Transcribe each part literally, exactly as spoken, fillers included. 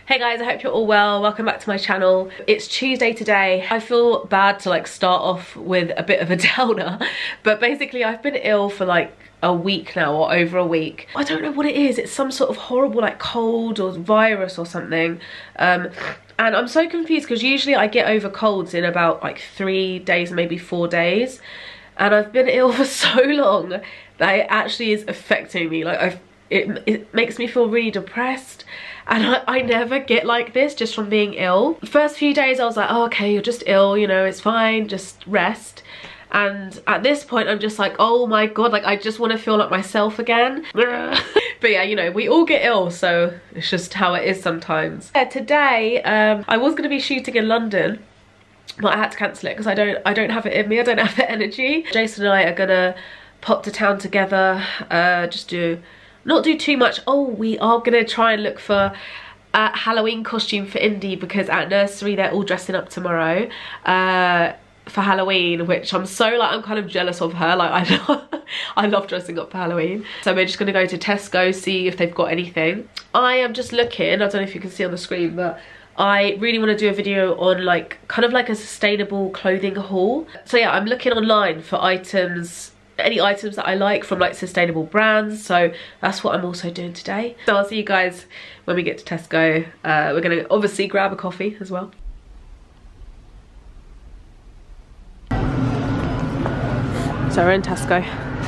Hey guys, I hope you're all well. Welcome back to my channel. It's Tuesday today. I feel bad to like start off with a bit of a downer, but basically I've been ill for like a week now, or over a week. I don't know what it is. It's some sort of horrible like cold or virus or something. Um, and I'm so confused because usually I get over colds in about like three days, maybe four days. And I've been ill for so long that it actually is affecting me. Like I've, it, it makes me feel really depressed. And I, I never get like this just from being ill. The first few days I was like, oh, okay, you're just ill, you know, it's fine, just rest. And at this point I'm just like, oh my god, like I just want to feel like myself again. But yeah, you know, we all get ill, so it's just how it is sometimes. Yeah, today um, I was going to be shooting in London, but I had to cancel it because I don't, I don't have it in me, I don't have the energy. Jason and I are gonna pop to town together, uh, just do, not do too much. Oh, we are gonna try and look for a Halloween costume for Indy because at nursery they're all dressing up tomorrow uh, for Halloween, which I'm so like, I'm kind of jealous of her. Like I know, I love dressing up for Halloween. So we're just gonna go to Tesco, see if they've got anything. I am just looking, I don't know if you can see on the screen, but I really want to do a video on like, kind of like a sustainable clothing haul. So yeah, I'm looking online for items, any items that I like from like sustainable brands, so that's what I'm also doing today. So I'll see you guys when we get to Tesco. Uh, we're gonna obviously grab a coffee as well. So we're in Tesco.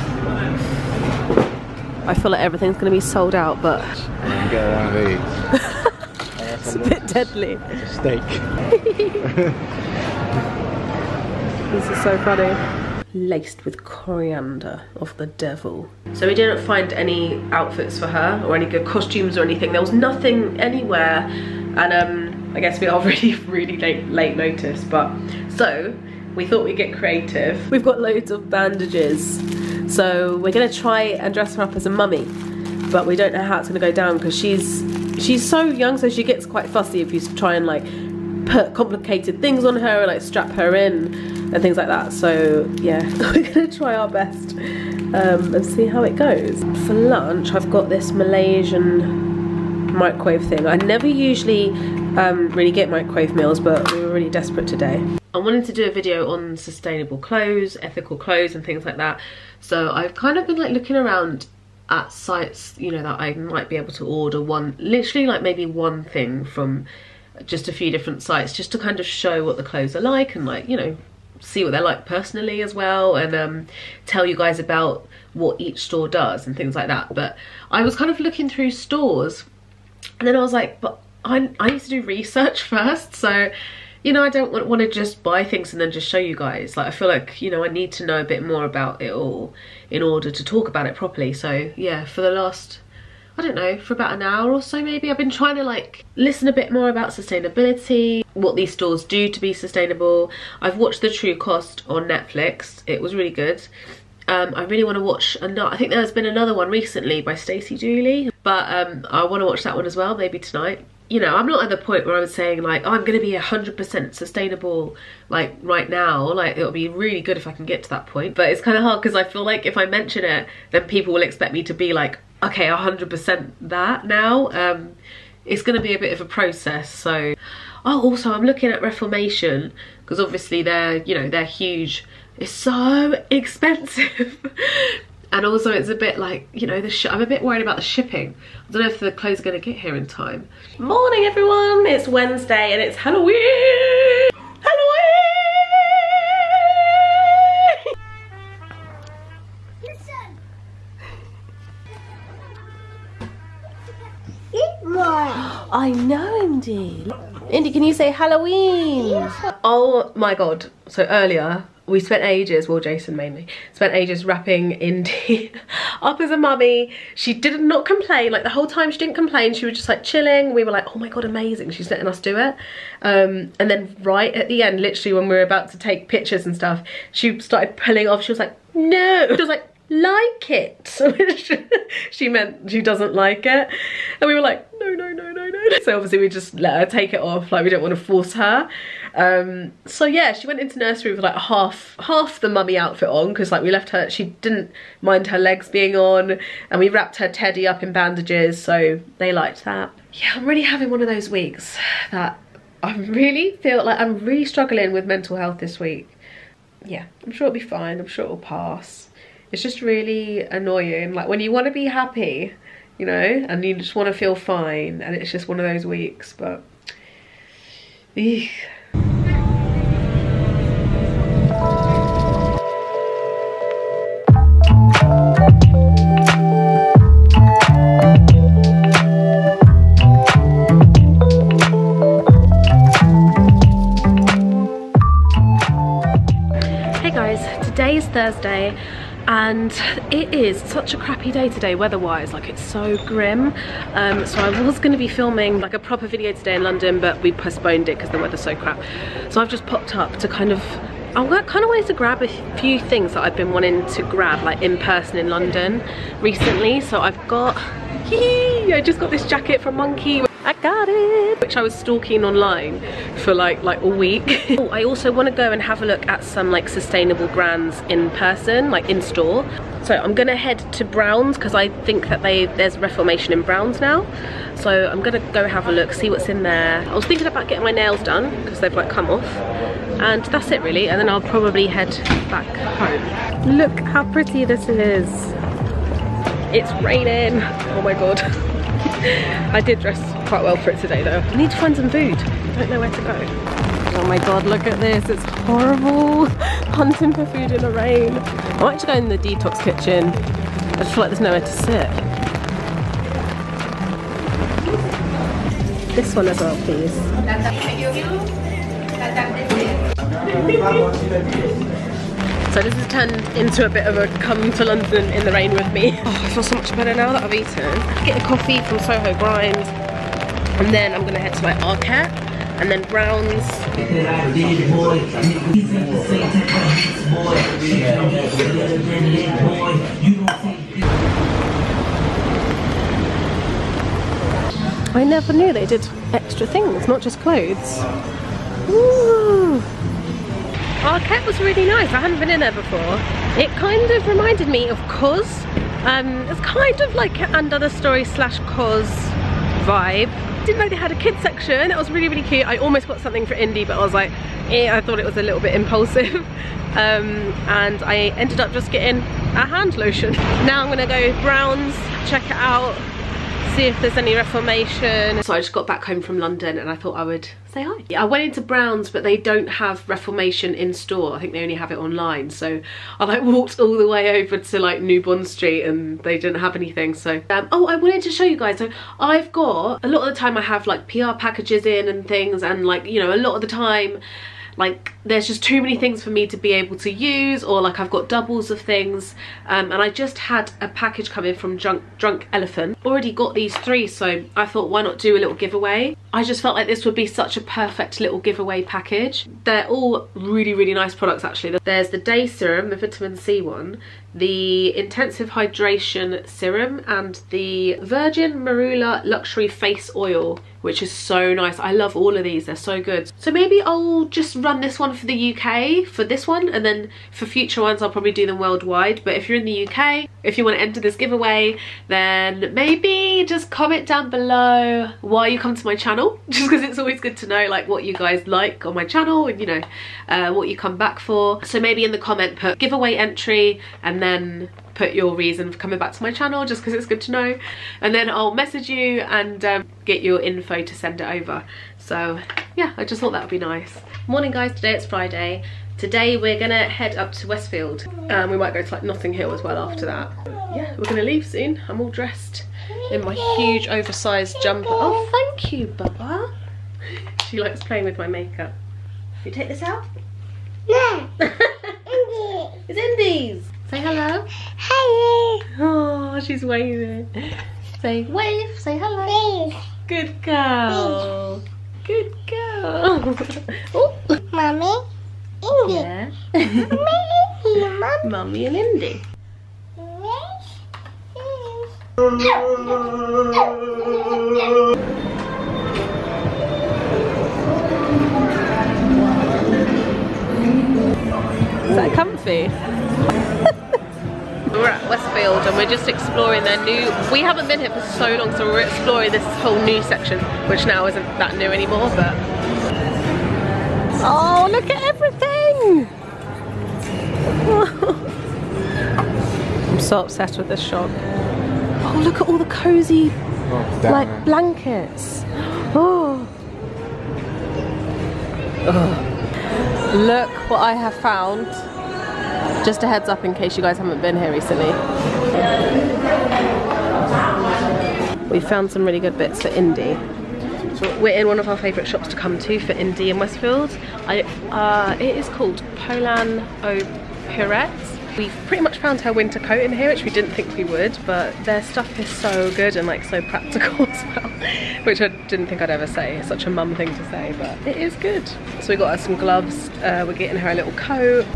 I feel like everything's gonna be sold out, but I'm get one of these. It's a bit deadly. It's a steak. This is so funny. Laced with coriander of the devil. So we didn't find any outfits for her or any good costumes or anything. There was nothing anywhere, and um, I guess we are really, really late, late notice. But so we thought we'd get creative. We've got loads of bandages, so we're gonna try and dress her up as a mummy, but we don't know how it's gonna go down because she's she's so young, so she gets quite fussy if you try and like put complicated things on her and like strap her in and things like that. So yeah, we're gonna try our best um, and see how it goes. For lunch I've got this Malaysian microwave thing. I never usually um, really get microwave meals, but we were really desperate today. I wanted to do a video on sustainable clothes, ethical clothes and things like that, so I've kind of been like looking around at sites, you know, that I might be able to order one, literally like maybe one thing from just a few different sites, just to kind of show what the clothes are like and like, you know, see what they're like personally as well, and um, tell you guys about what each store does and things like that. But I was kind of looking through stores and then I was like, but I, I need to do research first, so you know, I don't want, want to just buy things and then just show you guys. Like I feel like, you know, I need to know a bit more about it all in order to talk about it properly. So yeah, for the last, I don't know, for about an hour or so maybe, I've been trying to like listen a bit more about sustainability, what these stores do to be sustainable. I've watched The True Cost on Netflix. It was really good. Um, I really want to watch another, I think there's been another one recently by Stacey Dooley, but um, I want to watch that one as well, maybe tonight. You know, I'm not at the point where I'm saying like, oh, I'm going to be one hundred percent sustainable like right now. Like it'll be really good if I can get to that point. But it's kind of hard because I feel like if I mention it, then people will expect me to be like, okay, one hundred percent that now. Um, it's going to be a bit of a process. So, oh, also I'm looking at Reformation because obviously they're, you know, they're huge. It's so expensive. And also it's a bit like, you know, the sh I'm a bit worried about the shipping. I don't know if the clothes are going to get here in time. Morning everyone, it's Wednesday and it's Halloween! Halloween! I know, Indy. Indy, can you say Halloween? Yes. Oh my god. So earlier, we spent ages, well Jason mainly, spent ages wrapping Indy up as a mummy. She did not complain, like the whole time she didn't complain, she was just like chilling. We were like, oh my god, amazing, she's letting us do it. Um, and then right at the end, literally when we were about to take pictures and stuff, she started pulling off, she was like, no. She was like, like it, which she meant she doesn't like it. And we were like, no, no, no, no, no, no. So obviously we just let her take it off, like we don't want to force her. Um, so yeah, she went into nursery with like half half the mummy outfit on, because like we left her, she didn't mind her legs being on, and we wrapped her teddy up in bandages, so they liked that. Yeah, I'm really having one of those weeks that I really feel like I'm really struggling with mental health this week. Yeah, I'm sure it'll be fine, I'm sure it'll pass. It's just really annoying, like when you want to be happy, you know, and you just want to feel fine, and it's just one of those weeks, but eek. Hey guys, today's Thursday, and it is such a crappy day today weather-wise, like it's so grim. Um, so I was going to be filming like a proper video today in London, but we postponed it because the weather's so crap. So I've just popped up to kind of, I kind of wanted to grab a few things that I've been wanting to grab like in person in London recently. So I've got, I just got this jacket from Monkey. I got it, which I was stalking online for like like a week. Oh, I also want to go and have a look at some like sustainable brands in person, like in store. So I'm gonna head to Browns because I think that they there's Reformation in Browns now. So I'm gonna go have a look, see what's in there. I was thinking about getting my nails done because they've like come off, and that's it really. And then I'll probably head back home. Look how pretty this is. It's raining. Oh my god. I did dress quite well for it today though. I need to find some food. I don't know where to go. Oh my god, look at this. It's horrible. Hunting for food in the rain. I might just go in the detox kitchen. I just feel like there's nowhere to sit. This one as well, please. So this has turned into a bit of a come to London in the rain with me. Oh, I feel so much better now that I've eaten. Get a coffee from Soho Grind, and then I'm gonna head to like Arket, and then Browns. I never knew they did extra things, not just clothes. Ooh. Arket was really nice. I hadn't been in there before. It kind of reminded me of Cos. Um, it's kind of like an And Other Story slash Cos vibe. Didn't know they had a kids section. It was really really cute. I almost got something for Indy, but I was like, eh, I thought it was a little bit impulsive. Um, and I ended up just getting a hand lotion. Now I'm gonna go Browns, check it out, see if there's any Reformation. So I just got back home from London and I thought I would say hi. Yeah, I went into Browns, but they don't have Reformation in store. I think they only have it online. So I like walked all the way over to like New Bond Street and they didn't have anything. So um, oh, I wanted to show you guys. So I've got, a lot of the time I have like P R packages in and things, and like, you know, a lot of the time like there's just too many things for me to be able to use, or like I've got doubles of things, um, and I just had a package come in from Drunk, Drunk Elephant. Already got these three, so I thought why not do a little giveaway. I just felt like this would be such a perfect little giveaway package. They're all really really nice products actually. There's the Day Serum, the vitamin C one, the Intensive Hydration Serum, and the Virgin Marula Luxury Face Oil, which is so nice. I love all of these, they're so good. So maybe I'll just run this one for the U K for this one, and then for future ones I'll probably do them worldwide. But if you're in the U K, if you want to enter this giveaway, then maybe just comment down below why you come to my channel, just because it's always good to know like what you guys like on my channel, and you know, uh, what you come back for. So maybe in the comment put giveaway entry, and then put your reason for coming back to my channel, just because it's good to know, and then I'll message you and um, get your info to send it over. So yeah, I just thought that would be nice. Morning guys, today it's Friday. Today we're gonna head up to Westfield, and um, we might go to like Notting Hill as well after that. Yeah, we're gonna leave soon. I'm all dressed in my huge oversized jumper. Oh, thank you, Bubba. She likes playing with my makeup. You take this out? No. It's Indy's. Say hello. Hello. Oh, she's waving. Say wave. Say hello. Wave. Good girl. Good girl. Oh. Mommy. Indy. Yeah. Mommy. Mummy and Indy. comfy. We're at Westfield and we're just exploring their new, we haven't been here for so long, so we're exploring this whole new section, which now isn't that new anymore, but oh, look at everything. I'm so obsessed with this shop. Oh, look at all the cozy Oh, like damn. blankets. Oh. Oh, look what I have found. Just a heads up in case you guys haven't been here recently. We found some really good bits for indie. We're in one of our favourite shops to come to for indie in Westfield. I, uh, it is called Polan au Pirate. We've pretty much found her winter coat in here, which we didn't think we would, but their stuff is so good and like so practical as well, which I didn't think I'd ever say. It's such a mum thing to say, but it is good. So we got her some gloves, uh, we're getting her a little coat.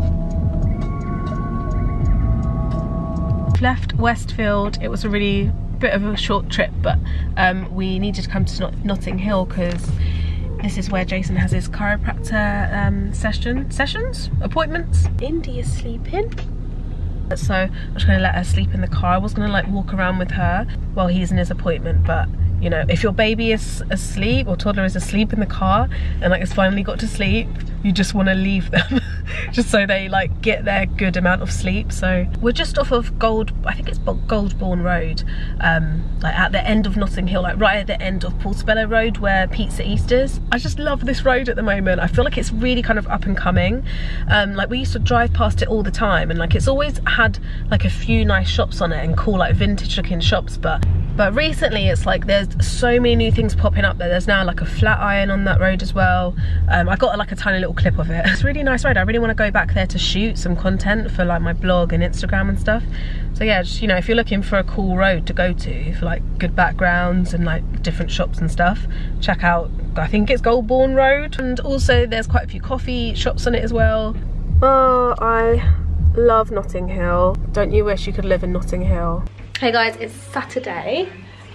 Left Westfield, it was a really bit of a short trip, but um, we needed to come to Not Notting Hill because this is where Jason has his chiropractor um, session, sessions, appointments. Indy is sleeping. So I'm just gonna let her sleep in the car. I was gonna like walk around with her while he's in his appointment, but you know, if your baby is asleep or toddler is asleep in the car and like it's finally got to sleep, you just want to leave them just so they like get their good amount of sleep. So we're just off of Gold, I think it's Goldbourne Road, um, like at the end of Notting Hill, like right at the end of Portobello Road where Pizza East is. I just love this road at the moment. I feel like it's really kind of up and coming. Um, like we used to drive past it all the time and like it's always had like a few nice shops on it and cool like vintage looking shops, but But recently it's like there's so many new things popping up there. There's now like a flat iron on that road as well. Um, I got like a tiny little clip of it. It's a really nice road. I really want to go back there to shoot some content for like my blog and Instagram and stuff. So yeah, just, you know, if you're looking for a cool road to go to for like good backgrounds and like different shops and stuff, check out, I think it's Goldbourne Road. And also there's quite a few coffee shops on it as well. Oh, I love Notting Hill. Don't you wish you could live in Notting Hill? Hey guys, it's Saturday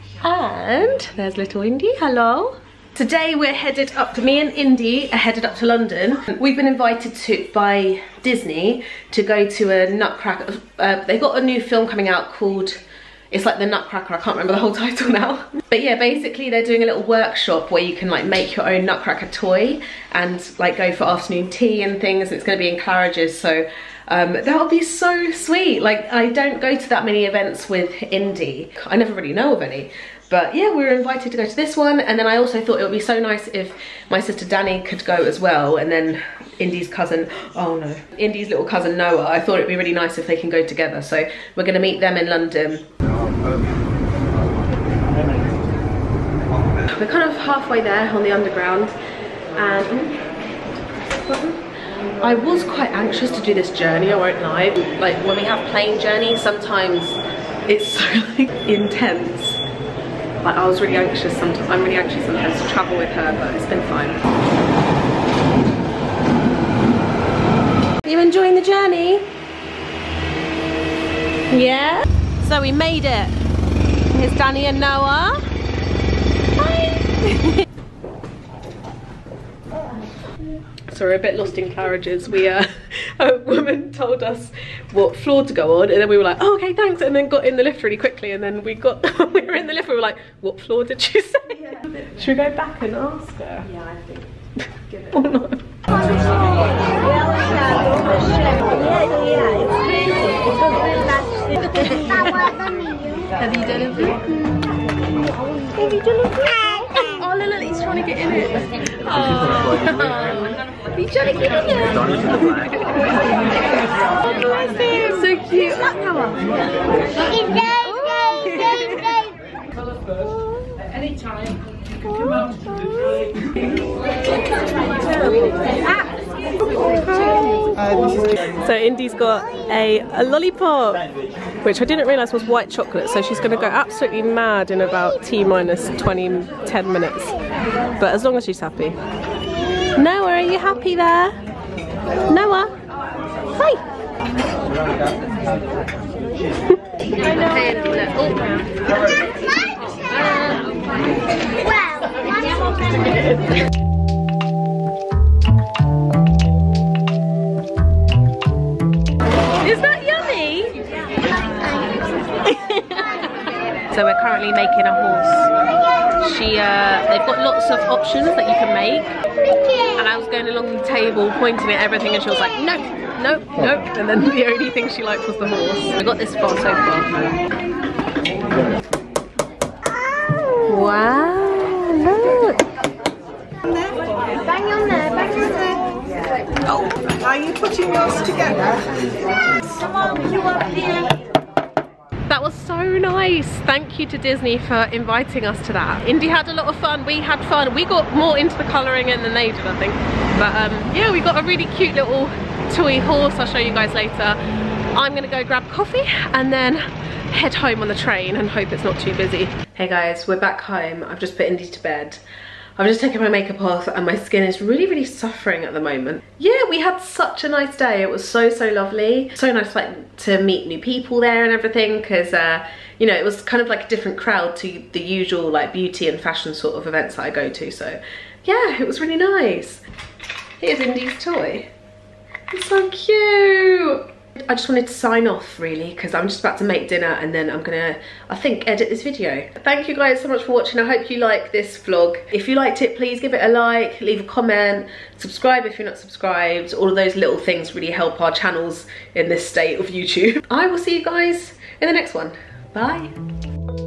and there's little Indy, hello. Today we're headed up, to, me and Indy are headed up to London. We've been invited to by Disney to go to a Nutcracker, uh, they've got a new film coming out called, it's like the Nutcracker, I can't remember the whole title now. But yeah, basically they're doing a little workshop where you can like make your own Nutcracker toy and like go for afternoon tea and things. It's gonna be in Claridge's, so Um, that would be so sweet. Like, I don't go to that many events with Indy. I never really know of any. But yeah, we were invited to go to this one, and then I also thought it would be so nice if my sister Danny could go as well, and then Indy's cousin, oh no, Indy's little cousin Noah, I thought it'd be really nice if they can go together. So we're gonna meet them in London. We're kind of halfway there on the underground, and I was quite anxious to do this journey, I won't lie. Like when we have plane journeys, sometimes it's so like intense. Like I was really anxious sometimes, I'm really anxious sometimes to travel with her, but it's been fine. Are you enjoying the journey? Yeah? So we made it. Here's Danny and Noah. Hi! So we're a bit lost in Claridge's. We, uh, a woman told us what floor to go on, and then we were like, oh, okay, thanks, and then got in the lift really quickly, and then we got, we were in the lift, we were like, what floor did you say? Yeah. Should we go back and ask her? Yeah, I think. Give it. Or not? Have you done it? Have you done it? Oh, Lily's trying to get in it. Oh, he's trying to get in it. Oh, so cute. At any time, you can come out to the So Indy's got a, a lollipop, which I didn't realise was white chocolate, so she's going to go absolutely mad in about T minus twenty, ten minutes. But as long as she's happy. Noah, are you happy there? Noah? Hi! I know. So we're currently making a horse. She, uh, they've got lots of options that you can make. And I was going along the table pointing at everything and she was like, nope, nope, nope. And then the only thing she liked was the horse. We got this far so far. Wow, look. Bang on there, bang on there. Oh, are you putting yours together? Come on, you up here. That was so nice. Thank you to Disney for inviting us to that. Indy had a lot of fun. We had fun. We got more into the colouring in than they did, I think. But um, yeah, we got a really cute little toy horse. I'll show you guys later. I'm gonna go grab coffee and then head home on the train and hope it's not too busy. Hey guys, we're back home. I've just put Indy to bed. I've just taken my makeup off and my skin is really, really suffering at the moment. Yeah, we had such a nice day. It was so, so lovely. So nice like to meet new people there and everything because, uh, you know, it was kind of like a different crowd to the usual like beauty and fashion sort of events that I go to. So yeah, it was really nice. Here's Indy's toy. It's so cute. I just wanted to sign off really because I'm just about to make dinner and then I'm gonna, I think, edit this video. Thank you guys so much for watching. I hope you like this vlog. If you liked it, please give it a like, leave a comment, subscribe if you're not subscribed. All of those little things really help our channels in this state of YouTube. I will see you guys in the next one. Bye.